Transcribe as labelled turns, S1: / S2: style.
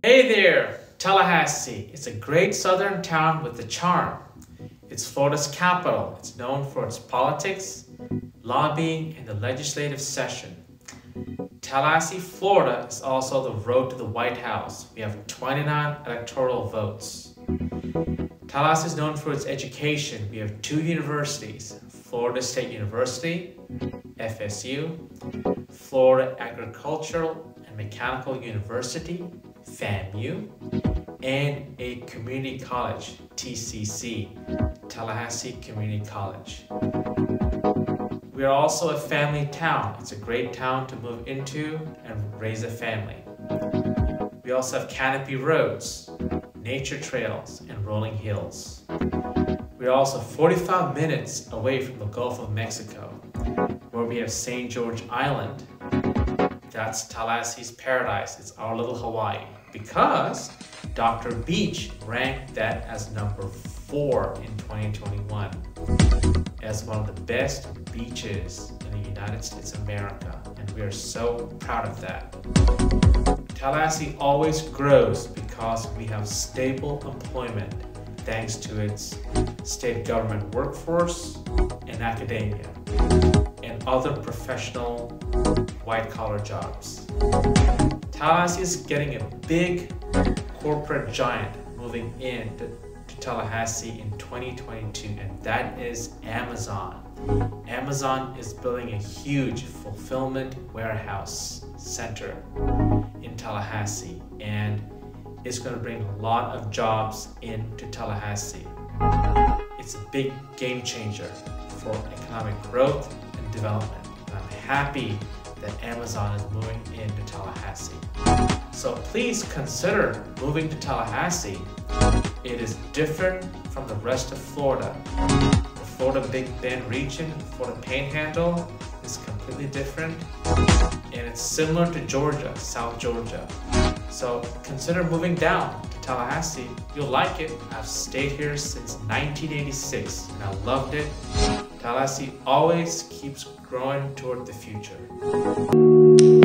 S1: Hey there, Tallahassee. It's a great southern town with a charm. It's Florida's capital. It's known for its politics, lobbying, and the legislative session. Tallahassee, Florida is also the road to the White House. We have 29 electoral votes. Tallahassee is known for its education. We have 2 universities, Florida State University, FSU, Florida Agricultural and Mechanical University, FAMU, and a community college, TCC, Tallahassee Community College. We are also a family town. It's a great town to move into and raise a family. We also have canopy roads, nature trails, and rolling hills. We are also 45 minutes away from the Gulf of Mexico, where we have St. George Island. That's Tallahassee's paradise. It's our little Hawaii, because Dr. Beach ranked that as number 4 in 2021 as one of the best beaches in the United States of America, and we are so proud of that. Tallahassee always grows because we have stable employment thanks to its state government workforce and academia and other professional white-collar jobs. Tallahassee is getting a big corporate giant moving in to Tallahassee in 2022, and that is Amazon. Amazon is building a huge fulfillment warehouse center in Tallahassee, and it's going to bring a lot of jobs into Tallahassee. It's a big game changer for economic growth and development. And I'm happy that Amazon is moving into Tallahassee. So please consider moving to Tallahassee. It is different from the rest of Florida. The Florida Big Bend region, Florida Panhandle, is completely different, and it's similar to Georgia, South Georgia. So consider moving down to Tallahassee. You'll like it. I've stayed here since 1986 and I loved it. Tallahassee always keeps growing toward the future.